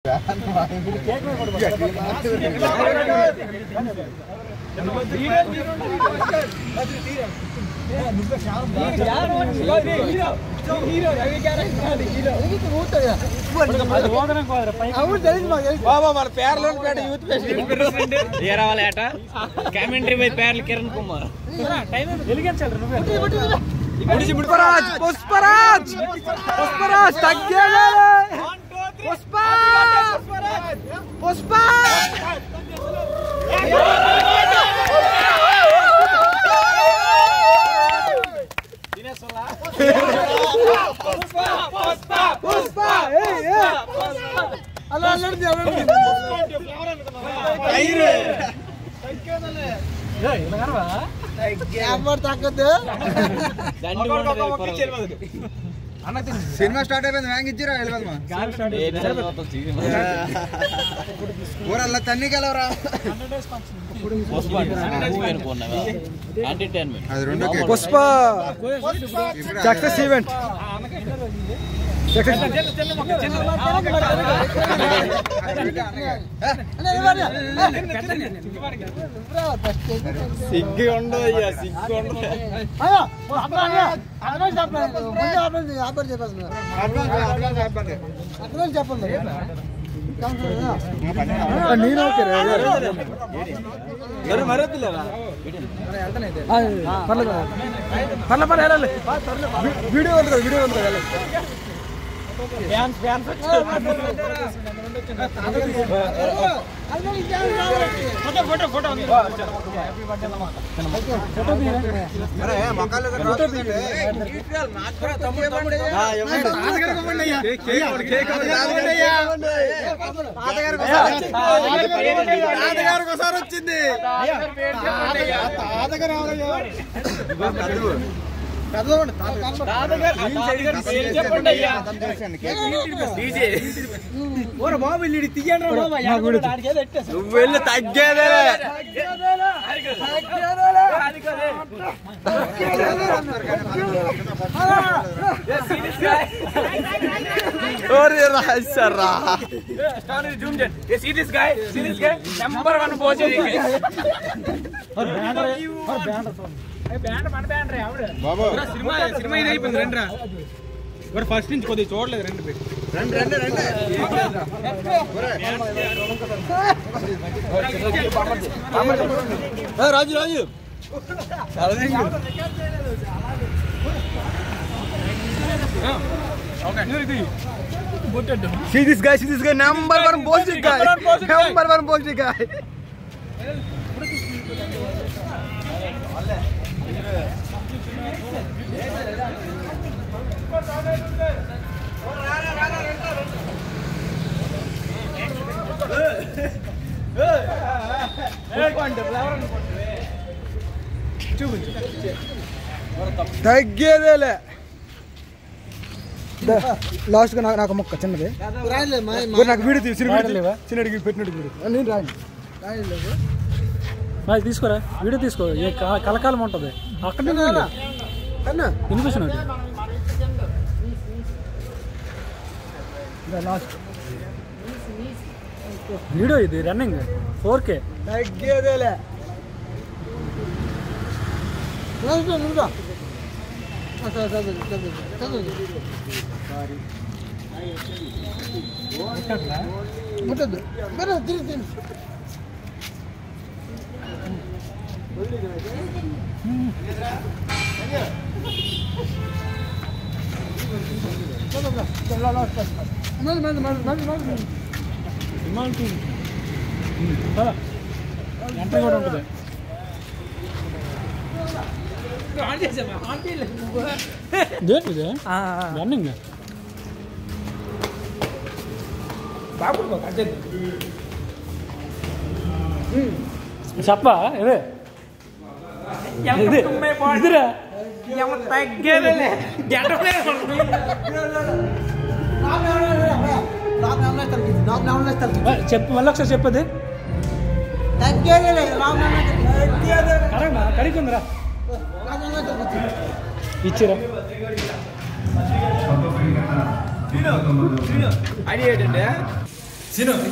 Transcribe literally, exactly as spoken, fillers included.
Commentary by పేర్లు కిరణ్ కుమార్ పుష్పరాజ్ పుష్పరాజ్ పుష్పరాజ్ తగ్గేదే పుష్ప పుష్ప పుష్ప అలా అల్లడి సినిమా స్టార్ట్ అయిపోయింది వ్యాంగ్ ఇచ్చిరా ఊరల్లా తన్ని గెలవరా పుష్ప సక్సెస్ ఈవెంట్ సిగ్గు ఉండదు అయ్యా సిగ్గు ఉండదు చెప్పండి నేను పర్ల పర్ల వెళ్ళాలి వీడియో ఉంది కదా వీడియో ఉంది కదా వెళ్ళాలి ఫోటో ఫోటో ఒకసారి వచ్చింది బాబు నువ్వు వెళ్ళి తగ్గేదే రాశారా నెంబర్ వన్ పోజీ సినిమా ఇది అయిపోయింది రండి రా ఫస్ట్ నుంచి కొద్దిగా చూడలేదు రండి రండి రండి రండి Raju Raju See this guy, see this guy, number one positive guy, number one positive guy. తగ్గేదేలే లాస్ట్ గా నాకు మొక్క చిన్నది నాకు వీడియో తీసి చిన్నడికి పెట్టినట్టు వీడియో నేను రాయండి రాజు తీసుకోరా వీడియో తీసుకో కలకాలం ఉంటుంది అక్కడ వినిపిస్తున్నాడు లాస్ట్ వీడియో ఇది రన్నింగ్ ఫోర్ కే తగ్గేదేలే ఎంట్రీ కూడా ఉంటుంది దేనిది రన్నింగ్ చెప్పా ఇదే ఇదిరా చెప్పు మళ్ళీ ఒకసారి చెప్పది కడిగిందిరా ఇచ్చిరా అది ఏంటంటే సీను